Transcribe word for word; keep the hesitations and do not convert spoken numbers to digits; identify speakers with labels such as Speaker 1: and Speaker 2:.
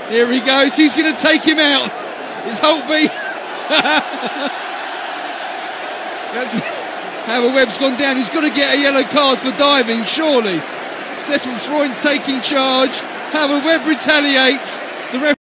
Speaker 1: Here he goes. He's going to take him out. It's Holtby. That's how Webb's gone down. He's got to get a yellow card for diving, surely. Stefan Freund's taking charge. Howard Webb retaliates. The ref